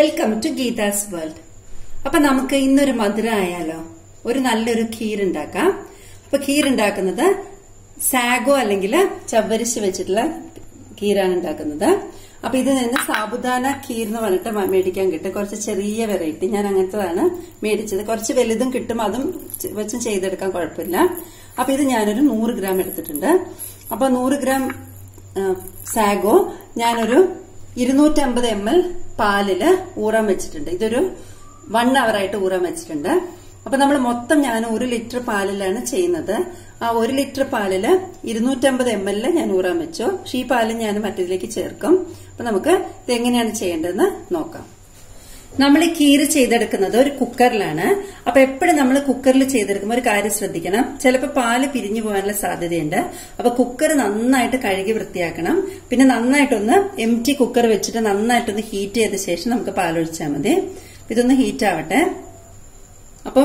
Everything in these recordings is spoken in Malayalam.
Welcome to Geetha's world. അപ്പൊ നമുക്ക് ഇന്നൊരു മധുരം ആയാലോ, ഒരു നല്ലൊരു ഖീർ ഉണ്ടാക്കാം. അപ്പൊ ഖീർ ഉണ്ടാക്കുന്നത് സാഗോ അല്ലെങ്കിൽ ചവ്വരിശ് വെച്ചിട്ടുള്ള ഖീറാണ് ഉണ്ടാക്കുന്നത്. അപ്പൊ ഇത് നിന്ന് സാബുദാന ഖീർ എന്ന് പറഞ്ഞിട്ട് മേടിക്കാൻ കിട്ടും. കുറച്ച് ചെറിയ വെറൈറ്റി, ഞാൻ അങ്ങനത്തതാണ് മേടിച്ചത്. കുറച്ച് വലുതും കിട്ടും, അതും വെച്ചും ചെയ്തെടുക്കാൻ കുഴപ്പമില്ല. അപ്പൊ ഇത് ഞാനൊരു 100 ഗ്രാം എടുത്തിട്ടുണ്ട്. അപ്പൊ 100 ഗ്രാം സാഗോ ഞാനൊരു 250 ml പാലില് ഊറാൻ വെച്ചിട്ടുണ്ട്. ഇതൊരു 1 hour ആയിട്ട് ഊറാൻ വെച്ചിട്ടുണ്ട്. അപ്പൊ നമ്മൾ മൊത്തം ഞാൻ 1 ലിറ്റർ പാലിലാണ് ചെയ്യുന്നത്. ആ 1 ലിറ്റർ പാലില് 250 ml ഞാൻ ഊറാൻ വെച്ചു. പക്ഷെ ഈ പാല് ഞാൻ മറ്റേതിലേക്ക് ചേർക്കും. അപ്പൊ നമുക്ക് ഇത് എങ്ങനെയാണ് ചെയ്യേണ്ടതെന്ന് നോക്കാം. നമ്മൾ ഈ ഖീർ ചെയ്തെടുക്കുന്നത് ഒരു കുക്കറിലാണ്. അപ്പൊ എപ്പോഴും നമ്മൾ കുക്കറിൽ ചെയ്തെടുക്കുമ്പോൾ ഒരു കാര്യം ശ്രദ്ധിക്കണം, ചിലപ്പോൾ പാല് പിരിഞ്ഞു പോകാനുള്ള സാധ്യതയുണ്ട്. അപ്പൊ കുക്കർ നന്നായിട്ട് കഴുകി വൃത്തിയാക്കണം. പിന്നെ നന്നായിട്ടൊന്ന് എംറ്റി കുക്കർ വെച്ചിട്ട് നന്നായിട്ടൊന്ന് ഹീറ്റ് ചെയ്ത ശേഷം നമുക്ക് പാലൊഴിച്ചാൽ മതി. ഇതൊന്ന് ഹീറ്റ് ആവട്ടെ. അപ്പം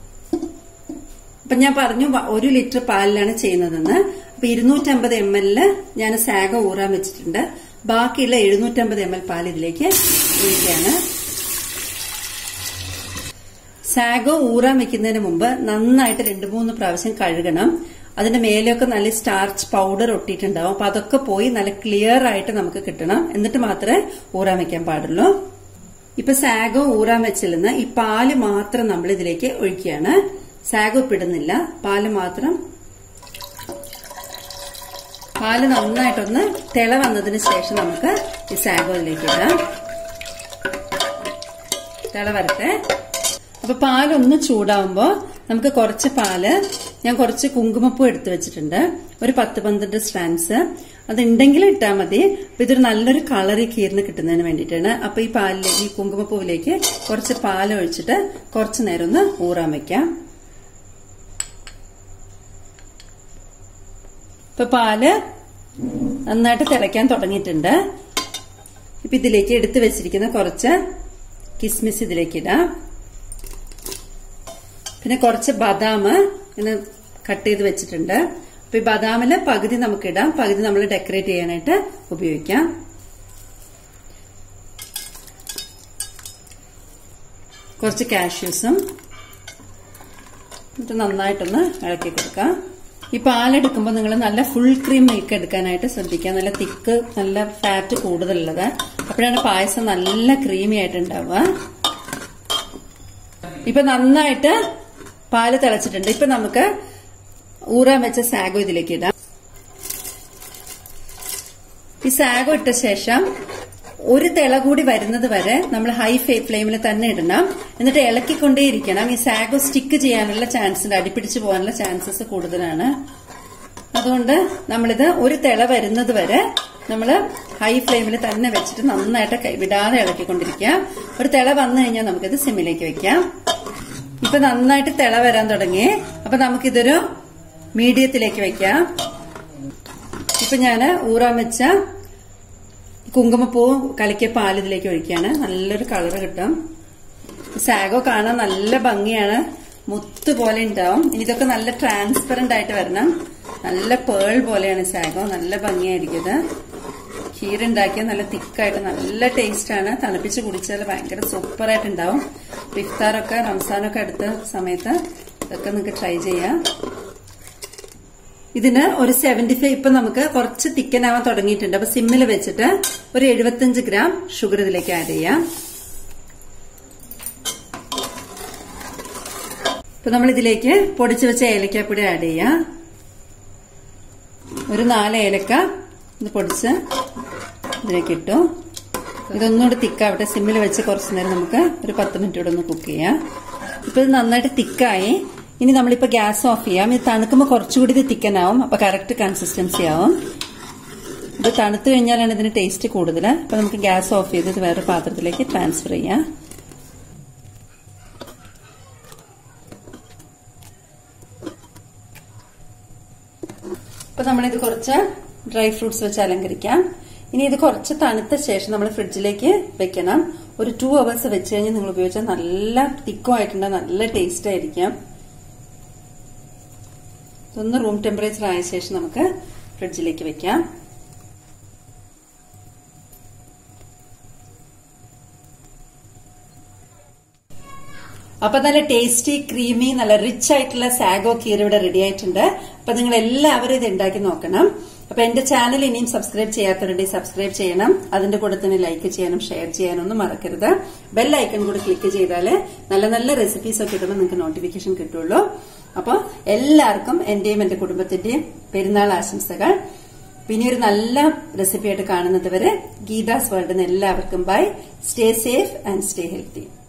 ഞാൻ പറഞ്ഞു 1 ലിറ്റർ പാലിലാണ് ചെയ്യുന്നതെന്ന്. അപ്പൊ 250 ml ഞാൻ സാഗോ ഊറാൻ വെച്ചിട്ടുണ്ട്. ബാക്കിയുള്ള 750 ml പാൽ ഇതിലേക്ക് ഒഴിക്കുകയാണ്. സാഗോ ഊറാൻ വെക്കുന്നതിന് മുമ്പ് നന്നായിട്ട് 2-3 പ്രാവശ്യം കഴുകണം. അതിന്റെ മേലെയൊക്കെ നല്ല സ്റ്റാർച്ച് പൗഡർ ഒട്ടിയിട്ടുണ്ടാവും. അപ്പൊ അതൊക്കെ പോയി നല്ല ക്ലിയർ ആയിട്ട് നമുക്ക് കിട്ടണം. എന്നിട്ട് മാത്രമേ ഊറാൻ വെക്കാൻ പാടുള്ളൂ. ഇപ്പൊ സാഗോ ഊറാൻ വെച്ചിരുന്ന ഈ പാല് മാത്രം നമ്മൾ ഇതിലേക്ക് ഒഴിക്കുകയാണ്. സാഗോ ഇടുന്നില്ല, പാല് മാത്രം. പാല് നന്നായിട്ടൊന്ന് തിള വന്നതിന് ശേഷം നമുക്ക് ഈ സാഗോ ഇതിലേക്ക് ഇടാം. തിള വരട്ടെ. അപ്പൊ പാലൊന്ന് ചൂടാവുമ്പോ നമുക്ക് കുറച്ച് പാല്, ഞാൻ കുറച്ച് കുങ്കുമപ്പൂ എടുത്തു വെച്ചിട്ടുണ്ട്, ഒരു 10-12 സ്ട്രാൻസ്. അതുണ്ടെങ്കിൽ ഇട്ടാൽ മതി. അപ്പൊ ഇതൊരു നല്ലൊരു കളർ ഈ ഖീറിന് കിട്ടുന്നതിന് വേണ്ടിയിട്ടാണ്. അപ്പൊ ഈ പാലിലേക്ക്, ഈ കുങ്കുമപ്പൂവിലേക്ക് കുറച്ച് പാൽ ഒഴിച്ചിട്ട് കുറച്ചു നേരം ഒന്ന് ഊറാൻ വെക്കാം. ഇപ്പൊ പാല് നന്നായിട്ട് തിളയ്ക്കാൻ തുടങ്ങിയിട്ടുണ്ട്. ഇപ്പൊ ഇതിലേക്ക് എടുത്തു വെച്ചിരിക്കുന്ന കുറച്ച് കിസ്മിസ് ഇതിലേക്ക് ഇടാം. പിന്നെ കുറച്ച് ബദാം ഇന്ന് കട്ട് ചെയ്ത് വെച്ചിട്ടുണ്ട്. അപ്പൊ ഈ ബദാമില് പകുതി നമുക്ക് ഇടാം, പകുതി നമ്മൾ ഡെക്കറേറ്റ് ചെയ്യാനായിട്ട് ഉപയോഗിക്കാം. കുറച്ച് കാഷ്യൂസും എന്നിട്ട് നന്നായിട്ടൊന്ന് ഇളക്കി കൊടുക്കാം. ഈ പാലെടുക്കുമ്പോൾ നിങ്ങൾ നല്ല ഫുൾ ക്രീം മിൽക്ക് എടുക്കാനായിട്ട് ശ്രദ്ധിക്കുക. നല്ല തിക്ക്, നല്ല ഫാറ്റ് കൂടുതലുള്ളത്. അപ്പോഴാണ് പായസം നല്ല ക്രീമി ആയിട്ട് ഉണ്ടാവുക. ഇപ്പൊ നന്നായിട്ട് പാല് തിളച്ചിട്ടുണ്ട്. ഇപ്പൊ നമുക്ക് ഊറാൻ വെച്ച സാഗോ ഇതിലേക്ക് ഇടാം. ഈ സാഗോ ഇട്ട ശേഷം ഒരു തിള കൂടി വരുന്നത് വരെ നമ്മൾ ഹൈ ഫ്ലെയിമിൽ തന്നെ ഇടണം. എന്നിട്ട് ഇളക്കിക്കൊണ്ടേയിരിക്കണം. ഈ സാഗോ സ്റ്റിക്ക് ചെയ്യാനുള്ള ചാൻസ് ഉണ്ട്, അടിപ്പിടിച്ചു പോകാനുള്ള ചാൻസസ് കൂടുതലാണ്. അതുകൊണ്ട് നമ്മളിത് ഒരു തിള വരുന്നത് വരെ നമ്മൾ ഹൈ ഫ്ലെയിമിൽ തന്നെ വെച്ചിട്ട് നന്നായിട്ട് വിടാതെ ഇളക്കിക്കൊണ്ടിരിക്കുക. ഒരു തിള വന്നു കഴിഞ്ഞാൽ നമുക്കിത് സിമ്മിലേക്ക് വെക്കാം. ഇപ്പൊ നന്നായിട്ട് തിള വരാൻ തുടങ്ങി. അപ്പൊ നമുക്കിതൊരു മീഡിയത്തിലേക്ക് വെക്കാം. ഇപ്പൊ ഞാന് ഊറാൻ വെച്ച കുങ്കുമപ്പൂ കലക്കിയ പാൽ ഇതിലേക്ക് ഒഴിക്കുകയാണ്. നല്ലൊരു കളർ കിട്ടും. സാഗോ കാണാൻ നല്ല ഭംഗിയാണ്, മുത്ത് പോലെ ഉണ്ടാവും. ഇനി ഇതൊക്കെ നല്ല ട്രാൻസ്പെറന്റ് ആയിട്ട് വരണം. നല്ല പേൾ പോലെയാണ് സാഗോ, നല്ല ഭംഗിയായിരിക്കും ഇത്. ഖീർ ഉണ്ടാക്കിയാൽ നല്ല തിക്കായിട്ട് നല്ല ടേസ്റ്റ് ആണ്. തണുപ്പിച്ച് കുടിച്ചാൽ ഭയങ്കര സൂപ്പറായിട്ട് ഉണ്ടാവും. ഇഫ്താറൊക്കെ റംസാനൊക്കെ അടുത്ത സമയത്ത് ഇതൊക്കെ നിങ്ങൾക്ക് ട്രൈ ചെയ്യാം. ഇതിന് ഒരു 75, ഇപ്പൊ നമുക്ക് കുറച്ച് തിക്കനാവാൻ തുടങ്ങിയിട്ടുണ്ട്. അപ്പൊ സിമ്മിൽ വെച്ചിട്ട് ഒരു 75 ഗ്രാം ഷുഗർ ഇതിലേക്ക് ആഡ് ചെയ്യാം. ഇപ്പൊ നമ്മൾ ഇതിലേക്ക് പൊടിച്ചു വെച്ച ഏലക്കാപ്പൊടി ആഡ് ചെയ്യാം. ഒരു 4 ഏലക്ക ഇത് പൊടിച്ച് ഇതിലേക്ക് ഇട്ടു. ഇതൊന്നുകൂടി തിക്കാവട്ടെ. സിമ്മിൽ വെച്ച് കുറച്ചു നേരം നമുക്ക് ഒരു 10 മിനിറ്റ് കൂടെ ഒന്ന് കുക്ക് ചെയ്യാം. ഇപ്പൊ ഇത് നന്നായിട്ട് തിക്കായി. ഇനി നമ്മളിപ്പോ ഗ്യാസ് ഓഫ് ചെയ്യാം. ഇത് തണുക്കുമ്പോൾ കുറച്ചുകൂടി ഇത് തിക്കനാവും. അപ്പൊ കറക്റ്റ് കൺസിസ്റ്റൻസി ആവും. ഇത് തണുത്തു കഴിഞ്ഞാലാണ് ഇതിന് ടേസ്റ്റ് കൂടുതൽ. അപ്പൊ നമുക്ക് ഗ്യാസ് ഓഫ് ചെയ്ത് ഇത് വേറെ പാത്രത്തിലേക്ക് ട്രാൻസ്ഫർ ചെയ്യാം. ഇപ്പൊ നമ്മളിത് കുറച്ച് ഡ്രൈ ഫ്രൂട്ട്സ് വെച്ച് അലങ്കരിക്കാം. ഇനി ഇത് കുറച്ച് തണുത്ത ശേഷം നമ്മൾ ഫ്രിഡ്ജിലേക്ക് വെക്കണം. ഒരു 2 hours വെച്ച് കഴിഞ്ഞാൽ നിങ്ങൾ ഉപയോഗിച്ചാൽ നല്ല തിക്കുമായിട്ടുണ്ട്, നല്ല ടേസ്റ്റ് ആയിരിക്കും. ഇതൊന്ന് റൂം ടെമ്പറേച്ചർ ആയ ശേഷം നമുക്ക് ഫ്രിഡ്ജിലേക്ക് വെക്കാം. അപ്പൊ നല്ല ടേസ്റ്റി ക്രീമി നല്ല റിച്ച് ആയിട്ടുള്ള സാഗോ ഖീർ ഇവിടെ റെഡി ആയിട്ടുണ്ട്. അപ്പൊ നിങ്ങൾ എല്ലാവരും ഇത് ഉണ്ടാക്കി നോക്കണം. അപ്പൊ എന്റെ ചാനൽ ഇനിയും സബ്സ്ക്രൈബ് ചെയ്യാത്തവരുണ്ടെങ്കിൽ സബ്സ്ക്രൈബ് ചെയ്യണം. അതിന്റെ കൂടെ തന്നെ ലൈക്ക് ചെയ്യാനും ഷെയർ ചെയ്യാനും ഒന്നും മറക്കരുത്. ബെൽ ഐക്കൺ കൂടെ ക്ലിക്ക് ചെയ്താല് നല്ല നല്ല റെസിപ്പീസ് ഒക്കെ കിട്ടുമ്പോൾ നിങ്ങൾക്ക് നോട്ടിഫിക്കേഷൻ കിട്ടുള്ളൂ. അപ്പൊ എല്ലാവർക്കും എന്റെയും എന്റെ കുടുംബത്തിന്റെയും പെരുന്നാൾ ആശംസകൾ. പിന്നെ ഒരു നല്ല റെസിപ്പി ആയിട്ട് കാണുന്നത് വരെ ഗീതാസ് വേൾഡിന് എല്ലാവർക്കും bye. Stay safe and stay healthy.